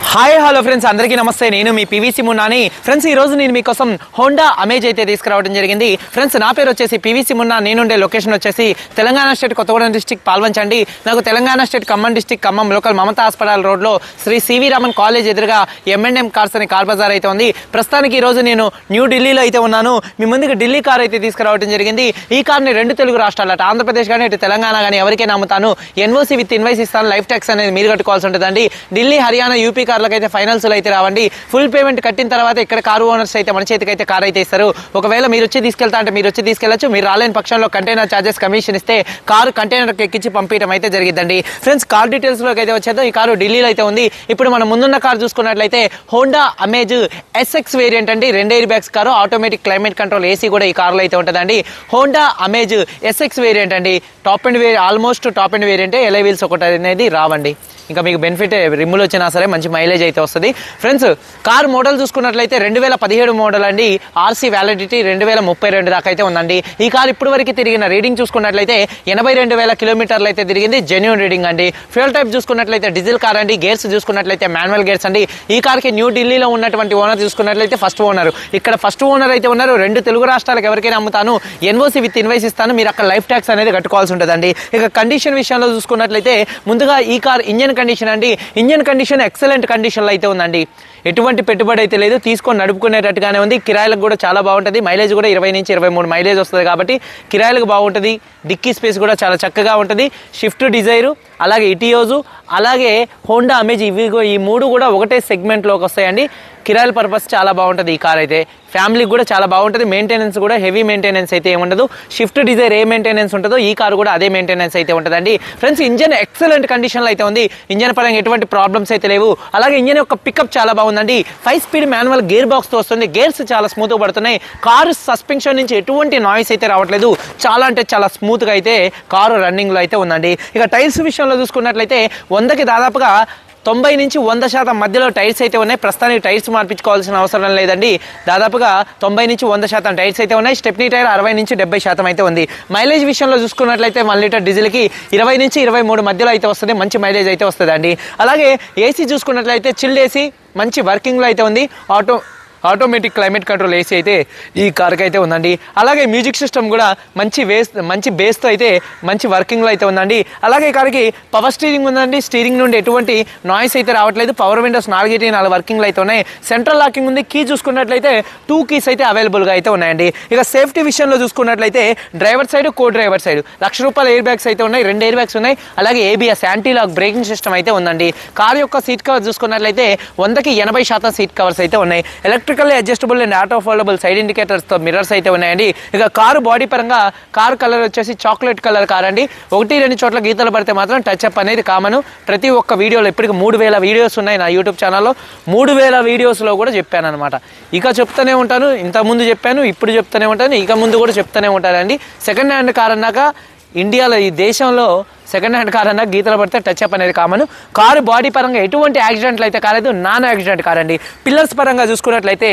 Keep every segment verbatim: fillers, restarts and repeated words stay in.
Hi hello friends, అందరికీ నమస్తే. నేను మీ పీవీసీ మున్నాని. ఫ్రెండ్స్, ఈ రోజు నేను మీకోసం హోండా అమేజ్ అయితే తీసుకురావడం జరిగింది. ఫ్రెండ్స్, నా పేరు వచ్చేసి పీవీసీ మున్నా. నేనుండే లొకేషన్ వచ్చేసి తెలంగాణ స్టేట్ కొత్తగూడెం డిస్టిక్ పాల్వంచండి. నాకు Telangana state Khammam district Khammam local Mamata hospital రోడ్లో శ్రీ సివి రామన్ కాలేజ్ ఎదురుగా ఎం అండ్ ఎం కార్స్ అనే కార్ బజార్ అయితే ఉంది. ప్రస్తుతానికి ఈ రోజు నేను న్యూ ఢిల్లీలో అయితే ఉన్నాను. మీ ముందుకు ఢిల్లీ కార్ అయితే తీసుకురావడం జరిగింది. ఈ కార్ని రెండు తెలుగు రాష్ట్రాలు, అటు ఆంధ్రప్రదేశ్ కానీ ఇటు తెలంగాణ కానీ ఎవరికైనా అమ్ముతాను. ఎన్ఓసి విత్ ఇన్వైస్ ఇస్తాను. లైఫ్ ట్యాక్స్ అనేది మీరు కట్టుకోవాల్సి ఉంటుందండి. ఢిల్లీ, హర్యానా, యూపీ కార్లకు అయితే ఫైనల్స్ అయితే రావండి. ఫుల్ పేమెంట్ కట్టిన తర్వాత ఇక్కడ కారు ఓనర్స్ అయితే మన చేతికి అయితే కార్ అయితే ఇస్తారు. ఒకవేళ మీరు వచ్చి తీసుకెళ్తా అంటే మీరు వచ్చి తీసుకెళ్లొచ్చు. మీరు రాలేని పక్షంలో కంటైనర్ చార్జెస్ కమిషన్ ఇస్తే కారు కంటైనర్ ఎక్కించి పంపించడం అయితే జరిగిందండి. ఫ్రెండ్స్, కార్ డీటెయిల్స్ లోకి అయితే వచ్చేదో ఈ కారు ఢిల్లీలో అయితే ఉంది. ఇప్పుడు మనం ముందున్న కార్ చూసుకున్నట్లయితే హోండా అమేజ్ ఎస్ఎక్స్ వేరియంట్ అండి. రెండు air bags car, automatic climate control AC కూడా ఈ కార్లో అయితే ఉంటుందండి. హోండా అమేజ్ ఎస్ఎక్స్ వేరియంట్ అండి. టాప్ అండ్ వేరి ఆల్మోస్ట్ టాప్ అండ్ వేరియంటే ఎలై వీల్స్ ఒకటి అనేది రావండి. ఇంకా మీకు బెనిఫిట్ రిమ్ములు వచ్చినా సరే మంచి మైలేజ్ అయితే వస్తుంది. ఫ్రెండ్స్, కార్ మోడల్ చూసుకున్నట్లయితే రెండు వేల పదిహేడు మోడల్ అండి. ఆర్సీ వ్యాలిడిటీ రెండు వేల ముప్పై రెండు దాకా అయితే ఉందండి. ఈ కార్ ఇప్పటి వరకు తిరిగిన రీడింగ్ చూసుకున్నట్లయితే ఎనభై రెండు వేల కిలోమీటర్లు అయితే తిరిగింది. జెన్యూన్ రీడింగ్ అండి. ఫ్యూల్ టైప్ చూసుకున్నట్లయితే డీజిల్ కార్ అండి. గేర్స్ చూసుకున్నట్లయితే మాన్యువల్ గేర్స్ అండి. ఈ కార్కి న్యూ ఢిల్లీలో ఉన్నటువంటి ఓనర్ చూసుకున్నట్లయితే ఫస్ట్ ఓనర్, ఇక్కడ ఫస్ట్ ఓనర్ అయితే ఉన్నారు. రెండు తెలుగు రాష్ట్రాలకు ఎవరికైనా అమ్ముతాను. ఎన్ఓసి విత్ ఇన్వైస్ ఇస్తాను. మీరు అక్కడ లైఫ్ ట్యాక్స్ అనేది కట్టుకోవాల్సి ఉంటుందండి. ఇక కండిషన్ విషయంలో చూసుకున్నట్లయితే ముందుగా ఈ కార్ ఇంజన్ కండిషన్ అండి. ఇంజన్ కండిషన్ ఎక్సలెంట్ కండిషన్లో అయితే ఉందండి. ఎటువంటి పెట్టుబడి అయితే లేదు. తీసుకొని నడుపుకునేటట్టుగానే ఉంది. కిరాయిలకు కూడా చాలా బాగుంటుంది. మైలేజ్ కూడా ఇరవై నుంచి ఇరవై మూడు మైలేజ్ వస్తుంది కాబట్టి కిరాయిలకు బాగుంటుంది. డిక్కీ స్పేస్ కూడా చాలా చక్కగా ఉంటుంది. షిఫ్ట్ డిజైరు, అలాగే ఇటియోజు, అలాగే హోండా అమేజ్, ఇవి ఈ మూడు కూడా ఒకటే సెగ్మెంట్లోకి వస్తాయండి. కిరాయిల పర్పస్ చాలా బాగుంటుంది ఈ కార్ అయితే. ఫ్యామిలీకి కూడా చాలా బాగుంటుంది. మెయింటెనెన్స్ కూడా హెవీ మెయింటెనెన్స్ అయితే ఏముండదు. షిఫ్ట్ డిజైర్ ఏ మెయింటెనెన్స్ ఉంటుందో ఈ కార్ కూడా అదే మెయింటెనెన్స్ అయితే ఉంటుందండి. ఫ్రెండ్స్, ఇంజన్ ఎక్సలెంట్ కండిషన్లో అయితే ఉంది. ఇంజన్ పరంగా ఎటువంటి ప్రాబ్లమ్స్ అయితే లేవు. అలాగే ఇంజన్ యొక్క పికప్ చాలా బాగుందండి. ఫైవ్ స్పీడ్ మాన్యువల్ గేర్ బాక్స్తో వస్తుంది. గేర్స్ చాలా స్మూత్గా పడుతున్నాయి. కారు సస్పెన్షన్ నుంచి ఎటువంటి నాయిస్ అయితే రావట్లేదు. చాలా అంటే చాలా స్మూత్గా అయితే కారు రన్నింగ్లో అయితే ఉందండి. ఇక టైర్స్ విషయంలో చూసుకున్నట్లయితే వందకి దాదాపుగా తొంభై నుంచి వంద శాతం మధ్యలో టైర్స్ అయితే ఉన్నాయి. ప్రస్తుతానికి టైర్స్ మార్పించుకోవాల్సిన అవసరం లేదండి. దాదాపుగా తొంభై నుంచి వంద శాతం టైర్స్ అయితే ఉన్నాయి. స్టెప్నీ టైర్ అరవై నుంచి డెబ్బై శాతం అయితే ఉంది. మైలేజ్ విషయంలో చూసుకున్నట్లయితే వన్ లీటర్ డీజిల్కి ఇరవై నుంచి ఇరవై మూడు మధ్యలో అయితే వస్తుంది. మంచి మైలేజ్ అయితే వస్తుందండి. అలాగే ఏసీ చూసుకున్నట్లయితే చిల్డ్ ఏసీ మంచి వర్కింగ్లో అయితే ఉంది. Auto automatic climate control AC అయితే ఈ కార్కి అయితే ఉందండి. అలాగే మ్యూజిక్ సిస్టమ్ కూడా మంచి వేస్ మంచి బేస్తో అయితే మంచి వర్కింగ్లో అయితే ఉందండి. అలాగే ఈ కార్కి పవర్ స్టీరింగ్ ఉందండి. స్టీరింగ్ నుండి ఎటువంటి నాయిస్ అయితే రావట్లేదు. పవర్ విండోస్ నాలుగేటి నాలుగు వర్కింగ్లో అయితే ఉన్నాయి. సెంట్రల్ లాకింగ్ ఉంది. కీ చూసుకున్నట్లయితే టూ కీస్ అయితే అవైలబుల్గా అయితే ఉన్నాయండి. ఇక సేఫ్టీ విషయంలో చూసుకున్నట్లయితే driver side, co driver side లక్ష రూపాయల ఎయిర్ బ్యాగ్స్ అయితే ఉన్నాయి. రెండు ఎయిర్ బ్యాగ్స్ ఉన్నాయి. అలాగే ABS anti lock braking system అయితే ఉందండి. కార్ యొక్క సీట్ కవర్ చూసుకున్నట్లయితే వందకి ఎనభై శాతం సీట్ కవర్స్ అయితే ఉన్నాయి. Electrically adjustable and auto foldable side ఇండికేటర్స్తో మిర్రర్స్ అయితే ఉన్నాయండి. ఇక కారు బాడీ పరంగా కారు కలర్ వచ్చేసి చాక్లెట్ కలర్ కార్ అండి. ఒకటి రెండు చోట్ల గీతలు పడితే మాత్రం టచ్ అప్ అనేది కామన్. ప్రతి ఒక్క వీడియోలో ఇప్పటికి మూడు వేల వీడియోస్ ఉన్నాయి నా యూట్యూబ్ ఛానల్లో. మూడు వేల వీడియోస్లో కూడా చెప్పాను అనమాట. ఇక చెప్తూనే ఉంటాను. ఇంతకుముందు చెప్పాను, ఇప్పుడు చెప్తూనే ఉంటాను, ఇక ముందు కూడా చెప్తూనే ఉంటానండి. సెకండ్ హ్యాండ్ కార్ అన్నాక ఇండియాలో, ఈ దేశంలో సెకండ్ హ్యాండ్ కార్ అన్నా గీతలు పడితే టచ్ అప్ అనేది కామన్. కారు బాడీ పరంగా ఎటువంటి యాక్సిడెంట్లు అయితే కాలేదు. నాన్ యాక్సిడెంట్ కార్ అండి. పిల్లర్స్ పరంగా చూసుకున్నట్లయితే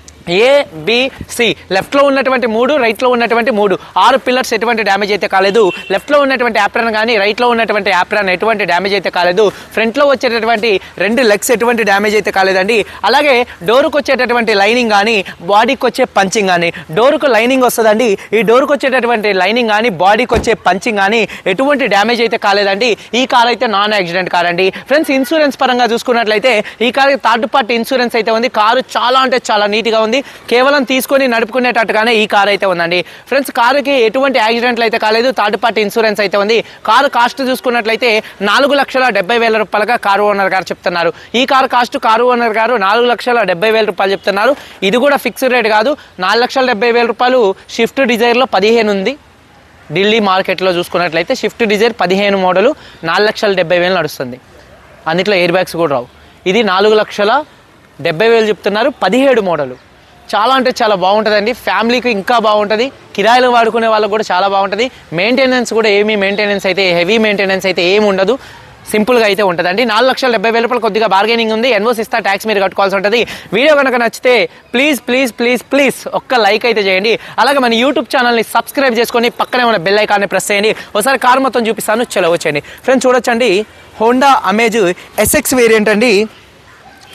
ఏ బి సి లెఫ్ట్లో ఉన్నటువంటి మూడు, రైట్లో ఉన్నటువంటి మూడు, ఆరు పిల్లర్స్ ఎటువంటి డ్యామేజ్ అయితే కాలేదు. లెఫ్ట్లో ఉన్నటువంటి యాప్రాన్ కానీ రైట్లో ఉన్నటువంటి యాప్రాన్ ఎటువంటి డ్యామేజ్ అయితే కాలేదు. ఫ్రంట్లో వచ్చేటటువంటి రెండు లెగ్స్ ఎటువంటి డ్యామేజ్ అయితే కాలేదండి. అలాగే డోరుకు వచ్చేటటువంటి లైనింగ్ కానీ బాడీకి వచ్చే పంచింగ్ కానీ, డోరుకు లైనింగ్ వస్తుందండి. ఈ డోరుకు వచ్చేటటువంటి లైనింగ్ కానీ బాడీకి వచ్చే పంచింగ్ కానీ ఎటువంటి డ్యామేజ్ అయితే కాలేదండి. ఈ కార్ అయితే నాన్ యాక్సిడెంట్ కార్ అండి. ఫ్రెండ్స్, ఇన్సూరెన్స్ పరంగా చూసుకున్నట్లయితే ఈ కార్ థర్డ్ పార్టీ ఇన్సూరెన్స్ అయితే ఉంది. కారు చాలా అంటే చాలా నీట్గా ఉంది. కేవలం తీసుకొని నడుపుకునేటట్టుగానే ఈ కార్ అయితే ఉందండి. ఫ్రెండ్స్, కారుకి ఎటువంటి యాక్సిడెంట్లు అయితే కాలేదు. థర్డ్ పార్టీ ఇన్సూరెన్స్ అయితే ఉంది. కారు కాస్ట్ చూసుకున్నట్లయితే నాలుగు లక్షల డెబ్బై వేల రూపాయలుగా కారు ఓనర్ గారు చెప్తున్నారు. ఈ కారు కాస్ట్ కారు ఓనర్ గారు నాలుగు లక్షల డెబ్బై వేల రూపాయలు చెప్తున్నారు. ఇది కూడా ఫిక్స్డ్ రేట్ కాదు. నాలుగు లక్షల డెబ్బై వేల రూపాయలు షిఫ్ట్ డిజైర్లో పదిహేను ఉంది. ఢిల్లీ మార్కెట్లో చూసుకున్నట్లయితే షిఫ్ట్ డిజైర్ పదిహేను మోడలు నాలుగు లక్షల డెబ్బై వేలు నడుస్తుంది. అన్నిట్లో ఎయిర్ బ్యాగ్స్ కూడా రావు. ఇది నాలుగు లక్షల డెబ్బై వేలు చెప్తున్నారు. పదిహేడు మోడలు చాలా అంటే చాలా బాగుంటుందండి. ఫ్యామిలీకి ఇంకా బాగుంటుంది. కిరాయిలు వాడుకునే వాళ్ళకు కూడా చాలా బాగుంటుంది. మెయింటెనెన్స్ కూడా ఏమీ మెయింటెనెన్స్ అయితే హెవీ మెయింటెనెన్స్ అయితే ఏమి ఉండదు. సింపుల్గా అయితే ఉంటుందండి. నాలుగు లక్షల డెబ్బై వేల రూపాయలు కొద్దిగా బార్గెనింగ్ ఉంది. ఎన్ఓసి ఇస్తా, ట్యాక్స్ మీరు కట్టుకోవాల్సి ఉంటుంది. వీడియో కనుక నచ్చితే ప్లీజ్ ప్లీజ్ ప్లీజ్ ప్లీజ్ ఒక్క లైక్ అయితే చేయండి. అలాగే మన యూట్యూబ్ ఛానల్ని సబ్స్క్రైబ్ చేసుకొని పక్కనే ఉన్న బెల్ ఐకాన్ని ప్రెస్ చేయండి. ఒకసారి కార్ మొత్తం చూపిస్తాను, చలో వచ్చేయండి. ఫ్రెండ్స్ చూడొచ్చండి, హోండా అమేజ్ ఎస్ఎక్స్ వేరియంట్ అండి.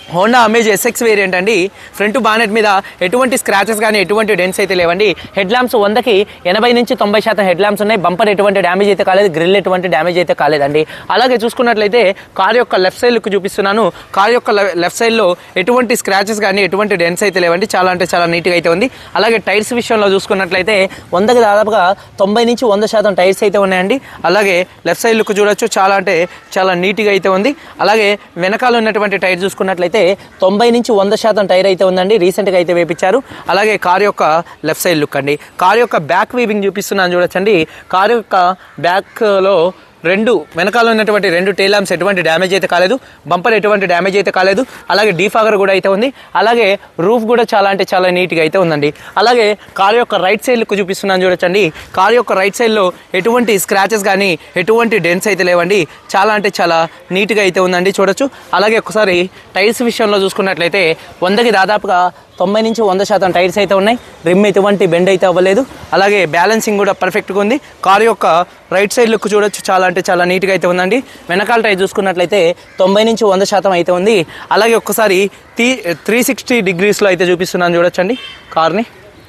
హోండా అమేజ్ ఎస్ఎక్స్ వేరియంట్ అండి. ఫ్రంట్ బానెట్ మీద ఎటువంటి స్క్రాచెస్ కానీ ఎటువంటి డెన్స్ అయితే లేవండి. హెడ్ ల్యాంప్స్ వందకి ఎనభై నుంచి తొంభై శాతం హెడ్ ల్యాంప్స్ ఉన్నాయి. బంపర్ ఎటువంటి డ్యామేజ్ అయితే కాలేదు, గ్రిల్ ఎటువంటి డ్యామేజ్ అయితే కాలేదండి. అలాగే చూసుకున్నట్లయితే కార్ యొక్క లెఫ్ట్ సైడ్ లుక్ చూపిస్తున్నాను. కార్ యొక్క లెఫ్ట్ సైడ్లో ఎటువంటి స్క్రాచెస్ కానీ ఎటువంటి డెన్స్ అయితే లేవండి. చాలా అంటే చాలా నీట్గా అయితే ఉంది. అలాగే టైర్స్ విషయంలో చూసుకున్నట్లయితే వందకి దాదాపుగా తొంభై నుంచి వంద శాతం టైర్స్ అయితే ఉన్నాయండి. అలాగే లెఫ్ట్ సైడ్ లుక్ చూడొచ్చు, చాలా అంటే చాలా నీట్గా అయితే ఉంది. అలాగే వెనకాల ఉన్నటువంటి టైర్ చూసుకున్నట్లయితే తొంభై నుంచి వంద శాతం టైర్ అయితే ఉందండి. రీసెంట్గా అయితే వేపించారు. అలాగే కార్ యొక్క లెఫ్ట్ సైడ్ లుక్ అండి. కార్ యొక్క బ్యాక్ వీవింగ్ చూపిస్తున్నాను చూడొచ్చండి. కార్ యొక్క బ్యాక్లో రెండు వెనకాల ఉన్నటువంటి రెండు టైల్ ల్యాంప్స్ ఎటువంటి డ్యామేజ్ అయితే కాలేదు, బంపర్ ఎటువంటి డ్యామేజ్ అయితే కాలేదు. అలాగే డీఫాగర్ కూడా అయితే ఉంది. అలాగే రూఫ్ కూడా చాలా అంటే చాలా నీట్గా అయితే ఉందండి. అలాగే కార్ యొక్క రైట్ సైడ్ లుక్ చూపిస్తున్నాను చూడొచ్చండి. కార్ యొక్క రైట్ సైడ్లో ఎటువంటి స్క్రాచెస్ కానీ ఎటువంటి డెన్స్ అయితే లేవండి. చాలా అంటే చాలా నీట్గా అయితే ఉందండి, చూడొచ్చు. అలాగే ఒకసారి టైర్స్ విషయంలో చూసుకున్నట్లయితే వందకి దాదాపుగా తొంభై నుంచి వంద శాతం టైర్స్ అయితే ఉన్నాయి. రిమ్ ఎటువంటి బెండ్ అయితే అవ్వలేదు. అలాగే బ్యాలెన్సింగ్ కూడా పర్ఫెక్ట్గా ఉంది. కార్ యొక్క రైట్ సైడ్ లుక్ చూడొచ్చు, చాలా అంటే చాలా నీట్గా అయితే ఉందండి. వెనకాల టైర్ చూసుకున్నట్లయితే తొంభై నుంచి వంద శాతం అయితే ఉంది. అలాగే ఒక్కసారి త్రీ త్రీ సిక్స్టీ డిగ్రీస్లో అయితే చూపిస్తున్నాను చూడొచ్చండి కార్ని.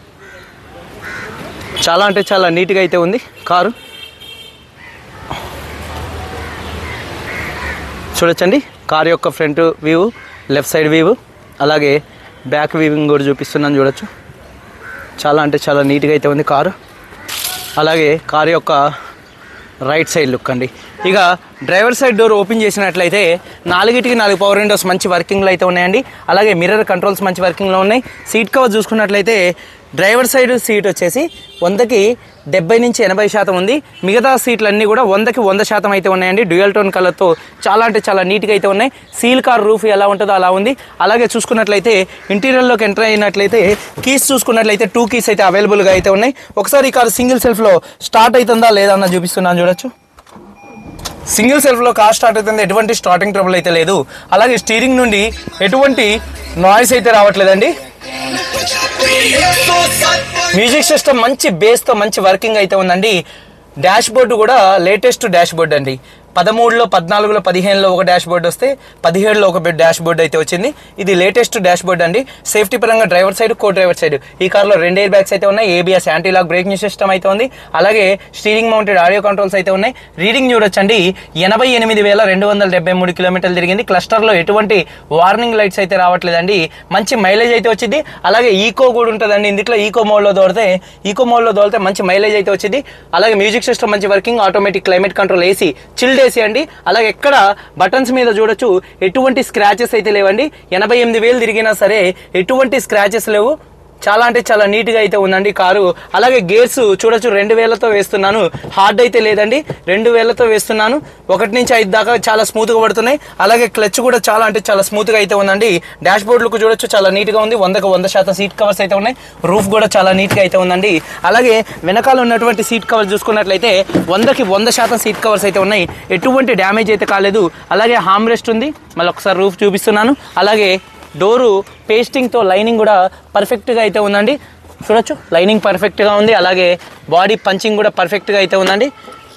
చాలా అంటే చాలా నీట్గా అయితే ఉంది కారు, చూడొచ్చండి. కార్ యొక్క front view, left side view, అలాగే బ్యాక్ వీవింగ్ కూడా చూపిస్తున్నాను చూడొచ్చు. చాలా అంటే చాలా నీట్గా అయితే ఉంది కారు. అలాగే కారు యొక్క రైట్ సైడ్ లుక్ అండి. ఇక డ్రైవర్ సైడ్ డోర్ ఓపెన్ చేసినట్లయితే నాలుగిటికి నాలుగు పవర్ విండోస్ మంచి వర్కింగ్లో అయితే ఉన్నాయండి. అలాగే మిర్రర్ కంట్రోల్స్ మంచి వర్కింగ్లో ఉన్నాయి. సీట్ కవర్ చూసుకున్నట్లయితే డ్రైవర్ సైడ్ సీట్ వచ్చేసి వందకి డెబ్బై నుంచి ఎనభై శాతం ఉంది. మిగతా సీట్లన్నీ కూడా వందకి వంద శాతం అయితే ఉన్నాయండి. డ్యూయల్ టోన్ కలర్తో చాలా అంటే చాలా నీట్గా అయితే ఉన్నాయి. సీల్ కార్ రూఫ్ ఎలా ఉంటుందో అలా ఉంది. అలాగే చూసుకున్నట్లయితే ఇంటీరియర్లోకి ఎంటర్ అయినట్లయితే కీస్ చూసుకున్నట్లయితే టూ కీస్ అయితే అవైలబుల్గా అయితే ఉన్నాయి. ఒకసారి ఈ కారు సింగిల్ సెల్ఫ్లో స్టార్ట్ అవుతుందా లేదా అన్న చూపిస్తున్నాను చూడొచ్చు. సింగిల్ సెల్ఫ్లో కార్ స్టార్ట్ అవుతుంది, ఎటువంటి స్టార్టింగ్ ట్రబుల్ అయితే లేదు. అలాగే స్టీరింగ్ నుండి ఎటువంటి నాయిస్ అయితే రావట్లేదండి. మ్యూజిక్ సిస్టమ్ మంచి బేస్తో మంచి వర్కింగ్ అయితే ఉందండి. డాష్ బోర్డు కూడా లేటెస్ట్ డాష్ బోర్డు అండి. పదమూడులో పద్నాలుగులో పదిహేనులో ఒక డాష్ బోర్డు వస్తే పదిహేడులో ఒక డాష్ బోర్డు అయితే వచ్చింది. ఇది లేటెస్ట్ డాష్ బోర్డు అండి. సేఫ్టీ పరంగా driver side, co driver side ఈ కార్లో రెండు ఎయిర్ బ్యాగ్స్ అయితే ఉన్నాయి. ABS anti lock braking system అయితే ఉంది. అలాగే స్టీరింగ్ మౌంటెడ్ ఆడియో కంట్రోల్స్ అయితే ఉన్నాయి. రీడింగ్ చూడొచ్చండి, ఎనభై ఎనిమిది వేల రెండు వందల డెబ్బై మూడు కిలోమీటర్లు తిరిగింది. క్లస్టర్లో ఎటువంటి వార్నింగ్ లైట్స్ అయితే రావట్లేదండి. మంచి మైలేజ్ అయితే వచ్చింది. అలాగే ఈకో కూడా ఉంటుందండి. ఇందులో ఈకో మోడ్లో దోడితే ఈకో మోడ్లో దోడితే మంచి మైలేజ్ అయితే వచ్చింది. అలాగే మ్యూజిక్ సిస్టమ్ మంచి working, automatic climate control, AC, chilled AC అండి. అలాగే ఎక్కడ బటన్స్ మీద చూడొచ్చు ఎటువంటి స్క్రాచెస్ అయితే లేవండి. ఎనభై ఎనిమిది వేలు తిరిగినా సరే ఎటువంటి స్క్రాచెస్ లేవు. చాలా అంటే చాలా నీట్గా అయితే ఉందండి కారు. అలాగే గేర్స్ చూడొచ్చు, రెండు వేలతో వేస్తున్నాను, హార్డ్ అయితే లేదండి. రెండు వేలతో వేస్తున్నాను, ఒకటి నుంచి ఐదు దాకా చాలా స్మూత్గా పడుతున్నాయి. అలాగే క్లచ్ కూడా చాలా అంటే చాలా స్మూత్గా అయితే ఉందండి. డాష్ బోర్డులకు చూడొచ్చు, చాలా నీట్గా ఉంది. వందకు వంద శాతం సీట్ కవర్స్ అయితే ఉన్నాయి. రూఫ్ కూడా చాలా నీట్గా అయితే ఉందండి. అలాగే వెనకాల ఉన్నటువంటి సీట్ కవర్స్ చూసుకున్నట్లయితే వందకి వంద శాతం సీట్ కవర్స్ అయితే ఉన్నాయి. ఎటువంటి డ్యామేజ్ అయితే కాలేదు. అలాగే హామ్ రెస్ట్ ఉంది. మళ్ళీ ఒకసారి రూఫ్ చూపిస్తున్నాను. అలాగే డోరు పేస్టింగ్తో లైనింగ్ కూడా పర్ఫెక్ట్గా అయితే ఉందండి. చూడొచ్చు, లైనింగ్ పర్ఫెక్ట్గా ఉంది. అలాగే బాడీ పంచింగ్ కూడా పర్ఫెక్ట్గా అయితే ఉందండి.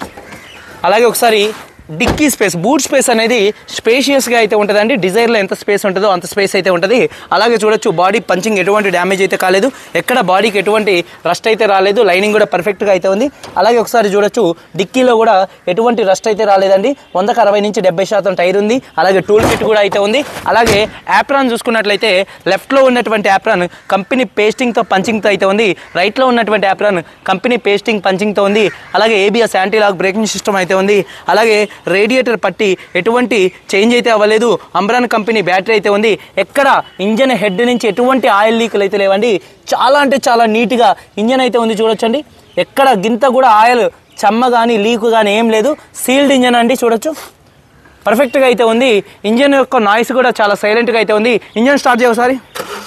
అలాగే ఒకసారి డిక్కీ స్పేస్, బూట్ స్పేస్ అనేది స్పేషియస్గా అయితే ఉంటుందండి. డిజైర్లో ఎంత స్పేస్ ఉంటుందో అంత స్పేస్ అయితే ఉంటుంది. అలాగే చూడొచ్చు, బాడీ పంచింగ్ ఎటువంటి డ్యామేజ్ అయితే కాలేదు. ఎక్కడ బాడీకి ఎటువంటి రస్ట్ అయితే రాలేదు. లైనింగ్ కూడా పర్ఫెక్ట్గా అయితే ఉంది. అలాగే ఒకసారి చూడొచ్చు, డిక్కీలో కూడా ఎటువంటి రస్ట్ అయితే రాలేదండి. వందకు అరవై నుంచి డెబ్బై శాతం టైర్ ఉంది. అలాగే టూల్ కిట్ కూడా అయితే ఉంది. అలాగే యాప్రాన్ చూసుకున్నట్లయితే లెఫ్ట్లో ఉన్నటువంటి యాప్రాన్ కంపెనీ పేస్టింగ్తో పంచింగ్తో అయితే ఉంది. రైట్లో ఉన్నటువంటి యాప్రాన్ కంపెనీ పేస్టింగ్ పంచింగ్తో ఉంది. అలాగే ABS anti lock braking system అయితే ఉంది. అలాగే రేడియేటర్ పట్టి ఎటువంటి చేంజ్ అయితే అవ్వలేదు. అంబ్రాన్ కంపెనీ బ్యాటరీ అయితే ఉంది. ఎక్కడ ఇంజన్ హెడ్ నుంచి ఎటువంటి ఆయిల్ లీకులు అయితే లేవండి. చాలా అంటే చాలా నీట్గా ఇంజన్ అయితే ఉంది. చూడొచ్చండి, ఎక్కడ గింత కూడా ఆయిల్ చెమ్మ కానీ లీకు కానీ ఏం లేదు. సీల్డ్ ఇంజన్ అండి. చూడొచ్చు, పర్ఫెక్ట్గా అయితే ఉంది. ఇంజన్ యొక్క నాయిస్ కూడా చాలా సైలెంట్గా అయితే ఉంది. ఇంజన్ స్టార్ట్ చేయ ఒకసారి.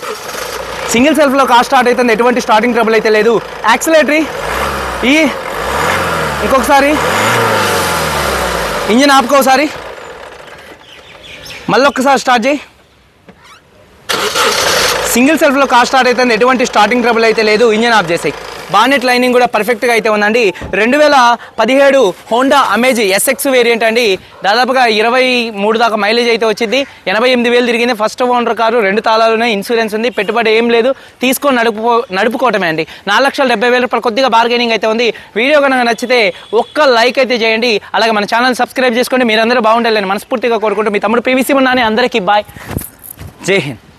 సింగిల్ సెల్ఫ్లో కార్ స్టార్ట్ అవుతుంది, ఎటువంటి స్టార్టింగ్ ట్రబుల్ అయితే లేదు. యాక్సిలేటరీ ఈ ఇంకొకసారి ఇంజన్ ఆపుకో ఒకసారి, మళ్ళీ ఒక్కసారి స్టార్ట్ చేయి. సింగిల్ సెల్ఫ్లో కార్ స్టార్ట్ అయితే ఎటువంటి స్టార్టింగ్ ట్రబుల్ అయితే లేదు. ఇంజన్ ఆఫ్ చేసాయి. బానెట్ లైనింగ్ కూడా పర్ఫెక్ట్గా అయితే ఉందండి. రెండు వేల పదిహేడు హోండా అమేజ్ ఎస్ఎక్స్ వేరియంట్ అండి. దాదాపుగా ఇరవై మూడు దాకా మైలేజ్ అయితే వచ్చింది. ఎనభై ఎనిమిది వేలు తిరిగింది. ఫస్ట్ ఓనర్ కారు, రెండు తాళాలునే, ఇన్సూరెన్స్ ఉంది, పెట్టుబడి ఏం లేదు, తీసుకొని నడుపు నడుపుకోవటమే అండి. నాలుగు లక్షల డెబ్బై వేల రూపాయలు కొద్దిగా బార్గెనింగ్ అయితే ఉంది. వీడియో కనుక నచ్చితే ఒక్క లైక్ అయితే చేయండి. అలాగే మన ఛానల్ సబ్స్క్రైబ్ చేసుకోండి. మీరందరూ బాగుండాలని మనస్ఫూర్తిగా కోరుకుంటూ మీ తమ్ముడు పీవీసీ మున్నాని. అందరికీ బాయ్, జై హింద్.